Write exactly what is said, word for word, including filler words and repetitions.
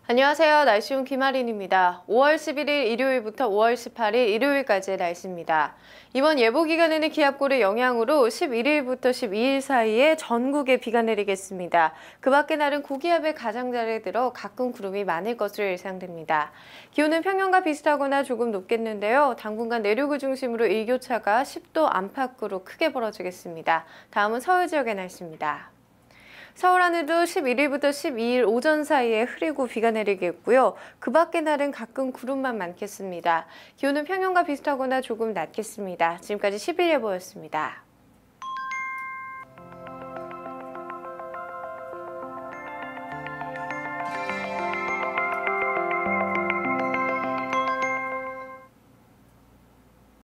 안녕하세요. 날씨온 김아린입니다. 오월 십일일 일요일부터 오월 십팔일 일요일까지의 날씨입니다. 이번 예보 기간에는 기압골의 영향으로 십일일부터 십이일 사이에 전국에 비가 내리겠습니다. 그 밖의 날은 고기압의 가장자리에 들어 가끔 구름이 많을 것으로 예상됩니다. 기온은 평년과 비슷하거나 조금 높겠는데요. 당분간 내륙을 중심으로 일교차가 십도 안팎으로 크게 벌어지겠습니다. 다음은 서울 지역의 날씨입니다. 서울 하늘도 십일일부터 십이일 오전 사이에 흐리고 비가 내리겠고요. 그 밖의 날은 가끔 구름만 많겠습니다. 기온은 평년과 비슷하거나 조금 낮겠습니다. 지금까지 십일 예보였습니다.